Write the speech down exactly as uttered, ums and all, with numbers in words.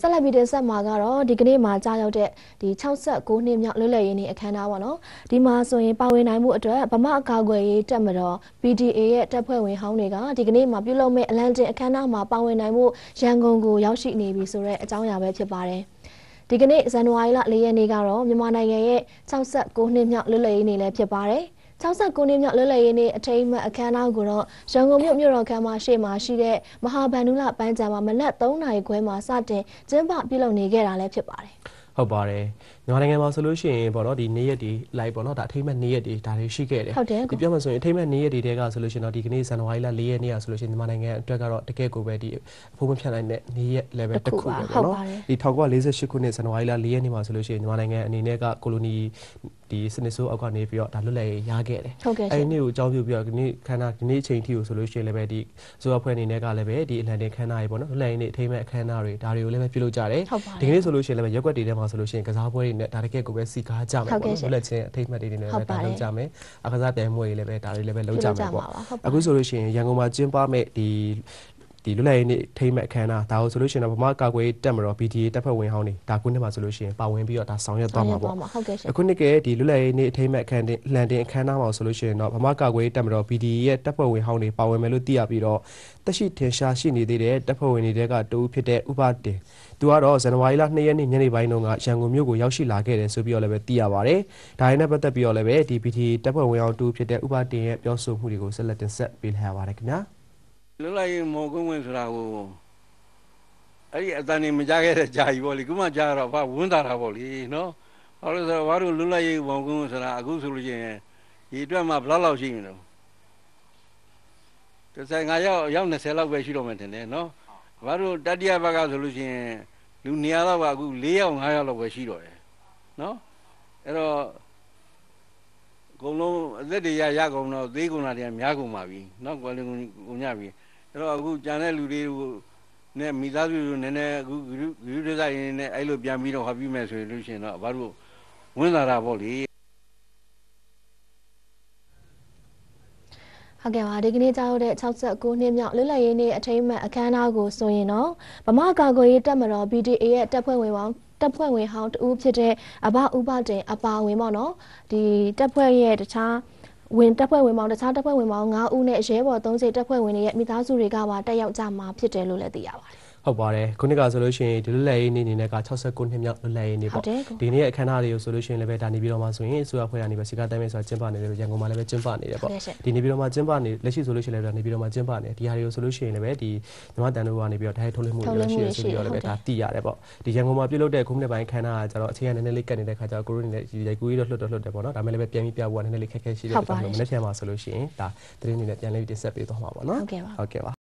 ဆက်လက်ပြီးတင်ဆက်မှာကတော့ဒီကနေ့မှာကြားရောက်တဲ့ဒီ၆၉နှစ်မြောက်လွတ်လပ်ရေးနေ့အခမ်းအနားပေါ့နော်ဒီမှာဆိုရင်ပါဝင်နိုင်မှုအတွက်ဗမာအကာအကွယ်ရေးတပ်မတော် P D A ရဲ့တပ်ဖွဲ့ဝင်ဟောင်းတွေကဒီကနေ့မှာပြုလုပ်မဲ့အလံတင်အခမ်းအနားမှာပါဝင်နိုင်မှုရန်ကုန်ကိုရောက်ရှိနေပြီဆိုတဲ့အကြောင်းအရာပဲဖြစ်ပါတယ်ဒီကနေ့ဇန်နဝါရီလ၄ရက်နေ့ကတော့မြန်မာနိုင်ငံရဲ့၆၉နှစ်မြောက်လွတ်လပ်ရေးနေ့လည်းဖြစ်ပါတယ်၆၉နှစ်မြောက်လွတ်လပ်ရေးနေ့အထိမ်းအမှတ်အခမ်းအနားကိုတော့ရန်ကုန်မြို့မြို့တော်ခန်းမရှေ့မှာရှိတဲ့မဟာဗန္ဓုလပန်းခြံမှာမနက်၃နာရီခွဲမှာစတင်ကျင်းပပြုလုပ်နေခဲ့တာလည်းဖြစ်ပါတယ်ဟုတ်ပါတယ်မြန်မာနိုင်ငံမှာဆိုလို့ရှိရင်ပေါ့နော်ဒီနေ့ရက်ဒီ live ပေါ့နော်ဒါအထိမ်းအမှတ်နေ့ရက်ဒီဒါတွေရှိခဲ့တယ်ဒီပြောမှဆိုရင်အထိမ်းအမှတ်နေ့ရက်ဒီတဲကဆိုလို့ရှိရင်တော့ဒီကနေ့ဇန်နဝါရီလ၄ရက်နေ့ကဆိုလို့ရှိရင်မြန်မာနိုင်ငံအတွက်ကတော့တကယ့်ကိုပဲဒီအဖို့မဖြတ်နိုင်တဲ့နေ့ရက် level တစ်ခုပဲပေါ့နော်ဒီ၁၉၄၈ခုနှစ်ဇန်နဝါရီလ၄ရက်နေ့မှာဆိုလို့ရှိရင်မြန်မာနိုင်ငံအနေနဲ့ကကိုလိုနီဒီစနစ်ဆိုးအောက်ကနေပြီးတော့ဒါလွတ်လပ်ရေးရခဲ့တယ်အဲဒီနေ့ကိုအကြောင်းပြုပြီးတော့ဒီနေ့ခန္ဓာဒီနေ့အချိန်ထိကိုဆိုလို့ရှိရင်လည်းပဲဒီဇိုးအဖွဲ့အနေနဲ့ကလည်းပဲဒီအလံတင်ခန်းနားတွေပေါ့နော်လွတ်လပ်ရေးနေ့အထိမ်းအမှတ်အခမ်းအနားတွေဒါတွေကိုလည်းပဲပြုလုပ်ကြတယ်ဒီကနေ့ဆိုလို့ရှိရင်လည်းပဲရက်ွက်တွေထဲမှာဆိုလို့ရှိရင်ကစားပွဲတွေနဲ့ဒါတကယ်ကိုပဲစီကားကြမယ်ပေါ့နော်လွတ်လပ်ခြင်းအထိမ်းအမှတ်တွေနဲ့လည်းဒါလုပ်ကြမယ်အခစားပြိုင်ပွဲတွေလည်းပဲဒါတွေလည်းပဲလုပ်ကြမယ်ပေါ့အခုဆိုလို့ရှိရင်ရန်ကုန်မှာကျင်းပမဲ့ဒီဒီလွတ်လပ်ရေးနေ့ထိမ်းမဲ့အခမ်းအနားဒါကိုဆိုလို့ရှိရင်တော့ဗမာကာကွယ်တပ်မတော် P D A တပ်ဖွဲ့ဝင်ဟောင်းတွေဒါခုနှစ်မှာဆိုလို့ရှိရင်ပါဝင်ပြီးတော့ဒါဆောင်ရွက်သွားမှာပေါ့အခုနှစ်ကဒီလွတ်လပ်ရေးနေ့ထိမ်းမဲ့အခမ်းလန်တင်အခမ်းအနားမှာဆိုလို့ရှိရင်တော့ဗမာကာကွယ်တပ်မတော် P D A ရဲ့တပ်ဖွဲ့ဝင်ဟောင်းတွေပါဝင်မယ်လို့သိရပြီးတော့တက်ရှိထင်ရှားရှိနေသေးတဲ့တပ်ဖွဲ့ဝင်တွေကတူဖြစ်တဲ့ဥပဒေသူကတော့ဇန်နဝါရီလ၂ရက်နေ့ညနေပိုင်းတုန်းကရန်ကုန်မြို့ကိုရောက်ရှိလာခဲ့တယ်ဆိုပြီးတော့လည်းပဲသိရပါတယ်ဒါရင်းနဲ့ပတ်သက်ပြီးတော့လည်းပဲဒီ P D A တပ်ဖွဲ့ဝင်ဟောင်းတူဖြစ်တဲ့ဥပဒေရဲ့ပြောဆိုမှုတွေကိုဆက်လက်တင်ဆက်ပေးလိုက်ရပါတယ်ခင်ဗျာလွတ်လပ်ရေးမော်ကွင်းဝင်ဆိုတာကိုအဲ့ဒီအတန်နေမကြခဲ့တဲ့ကြာကြီးပေါ့လေခုမှကြာတော့ဘာဝန်းတာတာပေါ့လေနော်ဘာလို့ဆိုတော့ဘာလို့လွတ်လပ်ရေးမော်ကွင်းဝင်ဆိုတာအခုဆိုလို့ရှိရင်ဒီအတွက်မှဘယ်လောက်လောက်ရှိနေလဲတစ်ဆိုင်ငါရောက်ရောက်၂၀လောက်ပဲရှိတော့မယ်ထင်တယ်နော်ဘာလို့တတိယဘက်ကဆိုလို့ရှိရင်လူနေရာတော့ကအခု၄ယောက်၅ယောက်လောက်ပဲရှိတော့တယ်နော်အဲ့တော့အကုန်လုံးအသက်တွေရရကုန်တော့သေးကုန်တာတွေကများကုန်ပါပြီနော်ကွယ်လွန်ကုန်ကြပြီအဲ့တော့အခုကြံတဲ့လူတွေကိုနဲ့မိသားစုတွေနည်းနည်းအခုဂရုဂရုတစိုက်ရင်းနဲ့အဲ့လိုပြန်ပြီးတော့ဟောပြီးမယ်ဆိုရင်လို့ရှိရင်တော့ဘာလို့ဝင်လာတာပေါ့လေဟုတ်ကဲ့ပါဒီကနေ့ကြားရတဲ့၆၉နှစ်မြောက်လွတ်လပ်ရေးနေ့အထိမ်းအမှတ်အခမ်းအနားကိုဆိုရင်တော့ဗမာကာကွယ်ရေးတပ်မတော် P D A ရဲ့တပ်ဖွဲ့ဝင်ပေါင်းတပ်ဖွဲ့ဝင်ဟောင်းတူဖြစ်တဲ့အဘဥပဒေအပါဝင်ပေါ့နော်ဒီတပ်ဖွဲ့ရဲ့တခြားဝင်တပ်ဖွဲ့ဝင်ပေါင်းတခြားတပ်ဖွဲ့ဝင်ပေါင်း၅ဦးနဲ့ရဲဘော်၃၀တပ်ဖွဲ့ဝင်တွေရဲ့မိသားစုတွေကပါတက်ရောက်ကြမှာဖြစ်တယ်လို့လည်းသိရပါတယ်ဟုတ်ပါတယ်ခုနှစ်ကဆိုလို့ရှိရင်ဒီလွတ်လပ်ရေးနေ့အနေနဲ့က၆၉နှစ်မြောက်လွတ်လပ်ရေးနေ့ပေါ့ဒီနေ့အခမ်းအနားတွေကိုဆိုလို့ရှိရင်လည်းပဲဒါနေပြည်တော်မှာဆိုရင်အစိုးရဖွဲ့ကနေပဲစီကားတိုင်းမဲ့ဆိုတာကျင်းပနေတယ်လို့ရန်ကုန်မှာလည်းပဲကျင်းပနေတယ်ပေါ့ဒီနေပြည်တော်မှာကျင်းပနေလက်ရှိဆိုလို့ရှိရင်လည်းနေပြည်တော်မှာကျင်းပနေဒီဟာတွေကိုဆိုလို့ရှိရင်လည်းပဲဒီမြန်မာတန်တို့ကနေပြီးတော့ဒါထုတ်လွှင့်မှုတွေရှိတယ်ဆိုပြီးတော့လည်းပဲဒါသိရတယ်ပေါ့ဒီရန်ကုန်မှာပြုလုပ်တဲ့ခုနှစ်ပိုင်းခမ်းနားကကျတော့အချိန်ကနည်းနည်းလေးကတ်နေတဲ့ခါကျတော့ကိုရိုနေနဲ့ဒီရိုက်ကူးကြီးတော့လွှတ်တော့လွှတ်တယ်ပေါ့နော်ဒါမဲ့လည်းပဲပြန်ပြီးပြဖို့ကနည်းနည်းလေးခက်ခဲရှိတဲ့အတွက်မနေ့ကမှဆိုလို့ရှိရင်ဒါသတင်းတွေနဲ့ပြန်လေးတင်ဆက်ပေးသွားမှာပေါ့နော်ဟုတ်ကဲ့ပါဟုတ်ကဲ့ပါ